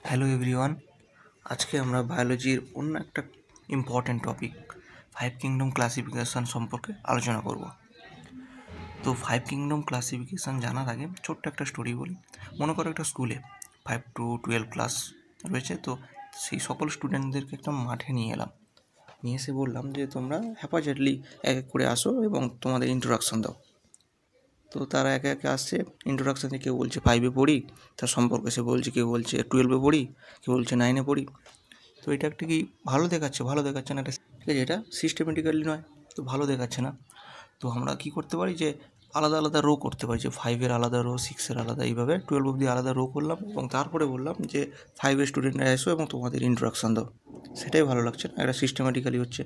Hello everyone, আজকে আমরা বায়োলজির অন্য একটা important topic five kingdom classification সম্পর্কে আলোচনা করব। তো ফাইভ কিংডম ক্লাসিফিকেশান জানার আগে ছোট্ট একটা স্টোরি বলি। মনে করো একটা স্কুলে 5 to 12 ক্লাস রয়েছে, তো সেই সকল স্টুডেন্টদেরকে একটা মাঠে নিয়ে এলাম, নিয়ে এসে বললাম যে তোমরা হ্যাপাজেটলি এক এক করে আসো এবং তোমাদের ইন্ট্রোডাকশান দাও। তো তারা একে একে আসছে, ইন্ট্রোডাকশানে কেউ বলছে 5-এ পড়ি, তার সম্পর্কে সে বলছে, কেউ বলছে 12-এ পড়ি, কেউ বলছে 9-এ পড়ি। তো এটা একটা কি ভালো দেখাচ্ছে না, এটা ঠিক আছে, এটা সিস্টেমেটিক্যালি নয়, তো ভালো দেখাচ্ছে না। তো আমরা কী করতে পারি যে আলাদা আলাদা রো করতে পারি, যে 5-এর আলাদা রো, 6-এর আলাদা, এইভাবে 12 অবধি আলাদা রো করলাম এবং তারপরে বললাম যে 5-এর স্টুডেন্টরা এসো এবং তোমাদের ইন্ট্রোডাকশান দাও। সেটাই ভালো লাগছে না, এটা সিস্টেমেটিক্যালি হচ্ছে।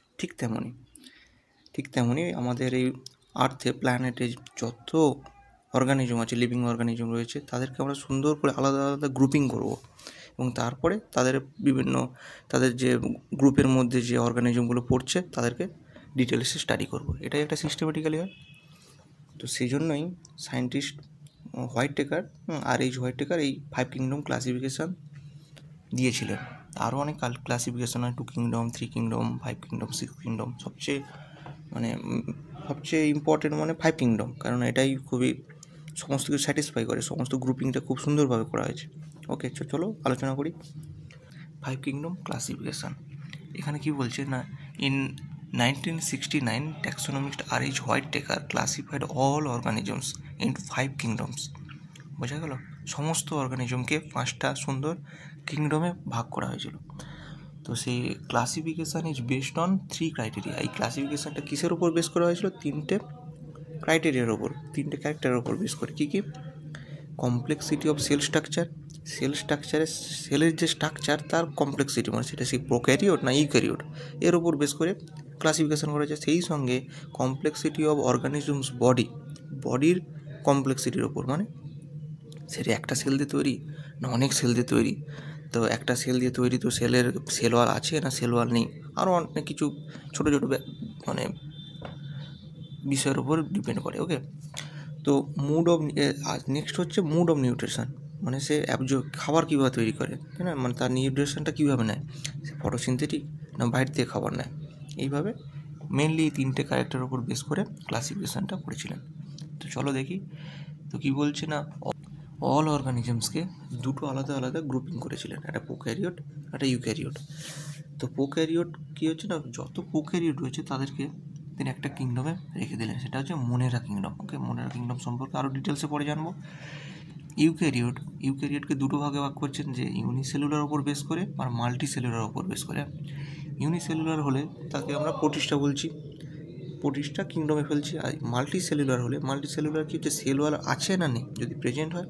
ঠিক তেমনই আমাদের এই আর্থে, প্ল্যানেটে যত অর্গানিজম আছে, লিভিং অর্গানিজম রয়েছে, তাদেরকে আমরা সুন্দর করে আলাদা আলাদা গ্রুপিং করব এবং তারপরে তাদের যে গ্রুপের মধ্যে যে অর্গানিজমগুলো পড়ছে তাদেরকে ডিটেলসে স্টাডি করব। এটাই একটা সিস্টেমেটিক্যালি হয়। তো সেই জন্যই সায়েন্টিস্ট হোয়াইটটেকার, হোয়াইটটেকার এই 5 কিংডম ক্লাসিফিকেশান দিয়েছিলেন। আরও অনেক ক্লাসিফিকেশান হয়, 2 কিংডম, 3 কিংডম, 5 কিংডম, 6 কিংডম। সবচেয়ে ইম্পর্টেন্ট 5 কিংডম, কারণ এটাই খুবই সমস্ত কিছু স্যাটিসফাই করে, সমস্ত গ্রুপিংটা খুব সুন্দরভাবে করা হয়েছে। ওকে, চলো আলোচনা করি 5 কিংডম ক্লাসিফিকেশান। এখানে কি বলছে না, in 1969 taxonomist R.H. Whittaker classified all organisms into 5 kingdoms. বোঝা গেল, সমস্ত অর্গানিজমকে 5টা সুন্দর কিংডমে ভাগ করা হয়েছিল। তো সেই classification is based on 3 criteria. এই ক্লাসিফিকেশানটা কিসের ওপর বেস করা হয়েছিল? 3টে ক্রাইটেরিয়ার ওপর, 3টে ক্যারেক্টারের ওপর বেস করে। কী? কমপ্লেক্সিটি অফ সেল স্ট্রাকচার, সেলের যে স্ট্রাকচার তার কমপ্লেক্সিটি, সেটা সেই প্রোক্যারিওট না ইউক্যারিওট, এর ওপর বেস করে ক্লাসিফিকেশান করা হয়েছে। সেই সঙ্গে কমপ্লেক্সিটি অফ অর্গানিজমস বডির কমপ্লেক্সিটির ওপর, সেটা একটা সেল দিয়ে তৈরি না অনেক সেল দিয়ে তৈরি। তো একটা সেল দিয়ে তৈরি, তো সেল ওয়াল আছে না সেল ওয়াল নেই, আরও অনেক কিছু ছোটো ছোটো বিষয়ের উপর ডিপেন্ড করে। ওকে, তো নেক্সট হচ্ছে মুড অফ নিউট্রিশন, সে খাবার কীভাবে তৈরি করে, তাই না, তার নিউট্রিশনটা কীভাবে নেয়, সে ফটোসিনথেটিক না বাইরে থেকে খাবার নেয়। এইভাবে মেনলি এই 3টে ক্যারেক্টারের উপর বেস করে ক্লাসিফিকেশানটা করেছিলেন। তো চলো দেখি। তো কী বলছে না, অল অর্গানিজমসকে দুটো আলাদা আলাদা গ্রুপিং করেছিলেন, একটা প্রোক্যারিওট, একটা ইউক্যারিওট। তো প্রোক্যারিওট কী হচ্ছে না, যত প্রোক্যারিওট রয়েছে তাদেরকে তিনি একটা কিংডমে রেখে দিলেন, সেটা হচ্ছে মোনেরা কিংডম। ওকে, মোনেরা কিংডম সম্পর্কে আরও ডিটেলসে পরে জানবো। ইউক্যারিওটকে দুটো ভাগে ভাগ করছেন, যে ইউনিসেলুলার ওপর বেস করে আর মাল্টি সেলুলার ওপর বেস করে। ইউনিসেলুলার হলে তাকে আমরা প্রোটিস্টা বলছি, প্রোটিস্টা কিংডমে ফেলছি। আর মাল্টি সেলুলার কি হচ্ছে, সেল ওয়াল আছে না নেই, যদি প্রেজেন্ট হয়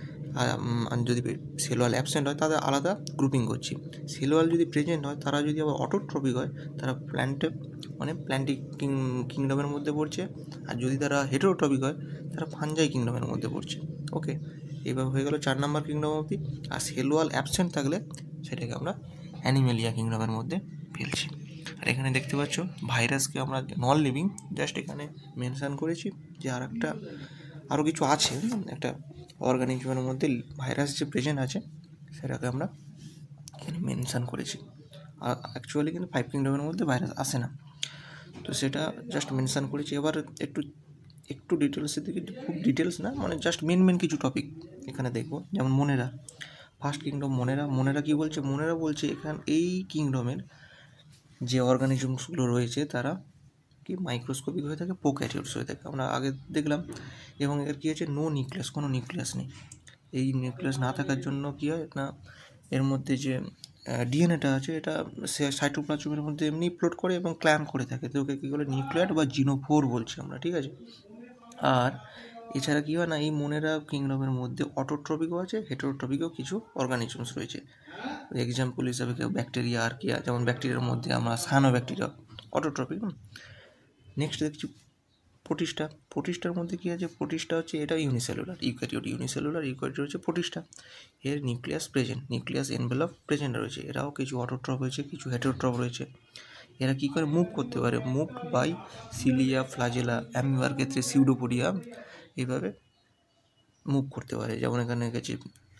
আর যদি সেল ওয়াল অ্যাবসেন্ট হয় তাদের আলাদা গ্রুপিং করছি। সেল ওয়াল যদি প্রেজেন্ট হয়, তারা যদি আবার অটোট্রপিক হয়, তারা প্ল্যান্টিক কিংডমের মধ্যে পড়ছে। আর যদি তারা হেটেরোট্রপিক হয়, তারা ফাঞ্জাই কিংডমের মধ্যে পড়ছে। ওকে, এইভাবে হয়ে গেল 4 নম্বর কিংডম অবধি। আর সেল ওয়াল অ্যাবসেন্ট থাকলে সেটাকে আমরা অ্যানিমেলিয়া কিংডমের মধ্যে ফেলছি। আর এখানে দেখতে পাচ্ছ ভাইরাসকে আমরা নন লিভিং জাস্ট এখানে মেনশান করেছি, যে আরও কিছু আছে, একটা অর্গানিজমের মধ্যে ভাইরাস যে প্রেজেন্ট আছে সেটাকে আমরা এখানে মেনশান করেছি। আর অ্যাকচুয়ালি কিন্তু 5 কিংডমের মধ্যে ভাইরাস আসে না, তো সেটা জাস্ট মেনশান করেছি। এবার একটু ডিটেলসের দিকে, খুব ডিটেলস না, জাস্ট মেন কিছু টপিক এখানে দেখব। যেমন ফার্স্ট কিংডম মোনেরা কী বলছে, মোনেরা বলছে এই কিংডমের যে অর্গানিজমসগুলো রয়েছে তারা কি মাইক্রোস্কোপিক হয়ে থাকে, প্রোক্যারিওটস হয়ে থাকে, আমরা আগে দেখলাম। এবং এর কী হচ্ছে, কোনো নিউক্লিয়াস নেই। এই নিউক্লিয়াস না থাকার জন্য কী হয় না, এর মধ্যে যে ডিএনএটা আছে এটা সাইটোপ্লাজমের মধ্যে এমনি ফ্লোট করে এবং ক্ল্যাম্প করে থাকে, তো ওকে কী বলে, নিউক্লিয়ার বা জিনোফোর বলছি আমরা, ঠিক আছে। আর এছাড়া কী হয় না, এই মোনেরা কিংডমের মধ্যে অটোট্রপিকও আছে, হেটেরোট্রপিকও কিছু অর্গানিজমস রয়েছে। এক্সাম্পল হিসাবে ব্যাকটেরিয়া, আর কি, যেমন ব্যাকটেরিয়ার মধ্যে আমরা সায়ানোব্যাকটেরিয়া অটোট্রপিক। নেক্সট দেখছি প্রোটিস্টার মধ্যে কী আছে, প্রোটিস্টা হচ্ছে এটা ইউনিসেলুলার ইউক্যারিওট হচ্ছে প্রোটিস্টা। এর নিউক্লিয়াস এনভেলপ প্রেজেন্ট রয়েছে। এরাও কিছু অটোট্রপ রয়েছে, কিছু হেটেরোট্রপ রয়েছে। এরা কী করে মুভ করতে পারে, মুভড বাই সিলিয়া, ফ্লাজেলা, অ্যামিবার ক্ষেত্রে সিউডোপোডিয়া, এইভাবে মুভ করতে পারে। যেমন এখানে গেছে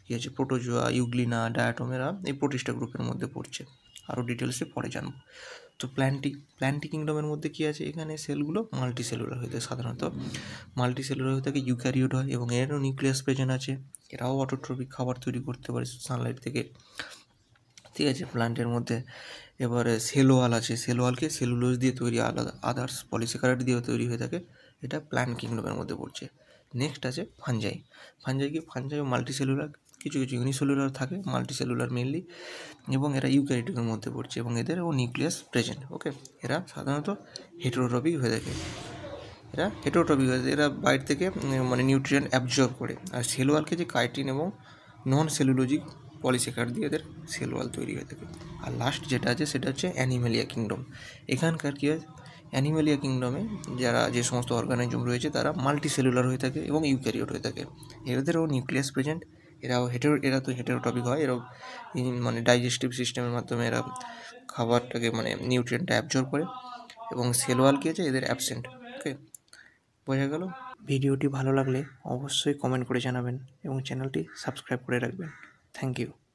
কী আছে প্রোটোজোয়া, ইউগ্লিনা, ডায়াটমেরা এই প্রোটিস্টা গ্রুপের মধ্যে পড়ছে। আরও ডিটেলসে পরে জানবো। তো প্ল্যান্টি কিংডমের মধ্যে কী আছে, এখানে সেলগুলো মাল্টি সেলুলার হয়ে থাকে, সাধারণত মাল্টি সেলুলার হয়ে থাকে, ইউক্যারিওট হয় এবং এরও নিউক্লিয়াস প্রেজেন্ট আছে। এরাও অটোট্রপিক খাবার তৈরি করতে পারে সানলাইট থেকে, ঠিক আছে প্ল্যান্টের মধ্যে। এবারে সেলোয়াল আছে, সেলোয়ালকে সেলুলোজ দিয়ে তৈরি, আলাদা আদার্স পলিস্যাকারাইড দিয়েও তৈরি হয়ে থাকে, এটা প্ল্যান্ট কিংডমের মধ্যে পড়ছে। নেক্সট আছে ফাঞ্জাই। ফাঞ্জাই মাল্টি সেলুলার, কিছু কিছু ইউনিসেলুলার থাকে, মাল্টি সেলুলার মেনলি, এবং এরা ইউক্যারিওটের মধ্যে পড়ছে এবং এদেরও নিউক্লিয়াস প্রেজেন্ট। ওকে, এরা সাধারণত হেটেরোট্রপিক হয়ে থাকে, এরা বাইরে থেকে মানে নিউট্রিয়েন্ট অ্যাবজর্ব করে। আর সেলওয়ালকে যে কাইটিন এবং নন সেলুলোজিক পলিস্যাকারাইড দিয়ে এদের সেলওয়াল তৈরি হয়ে থাকে। আর লাস্ট যেটা আছে সেটা হচ্ছে অ্যানিমেলিয়া কিংডম। এখানকার কী হয়, অ্যানিমেলিয়া কিংডমে যে সমস্ত অর্গানিজম রয়েছে তারা মাল্টি সেলুলার হয়ে থাকে এবং ইউক্যারিওট হয়ে থাকে। এদেরও নিউক্লিয়াস প্রেজেন্ট, এরা তো হেটেরোটপিক হয়, এরাও মানে ডাইজেস্টিভ সিস্টেমের মাধ্যমে এরা খাবারটাকে মানে নিউট্রিয়েন্টটা অ্যাবজর্ব করে, এবং সেলওয়াল কী আছে এদের অ্যাবসেন্ট। ওকে, বোঝা গেল। ভিডিওটি ভালো লাগলে অবশ্যই কমেন্ট করে জানাবেন এবং চ্যানেলটি সাবস্ক্রাইব করে রাখবেন। Thank you.